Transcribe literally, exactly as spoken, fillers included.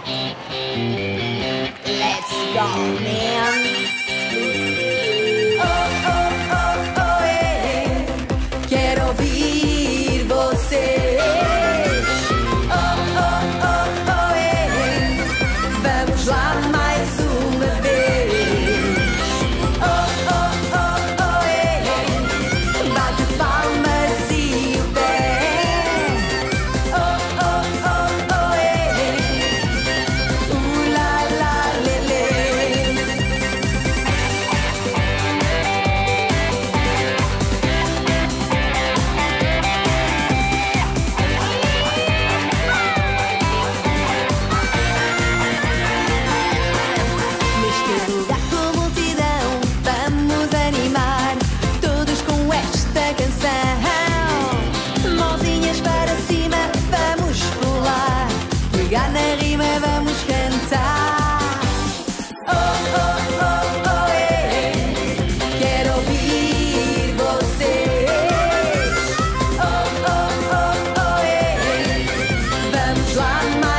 Let's go, man. Oh, oh, oh, oh, é. Quero ouvir vocês. Oh, oh, oh, oh, é. Vamos lá mais uma vez. Oh, oh, oh, oh, é. Bate palmas e o pé. Oh, oh, oh, oh, é. Ulalalele. Neste lugar com multidão, vamos animar todos com esta canção. Mãozinhas para cima, vamos pular. Pegar na rima, vamos cantar. Oh, oh, oh, oh, é. Quero ouvir vocês. Oh, oh, oh, oh, é. Vamos lá mais.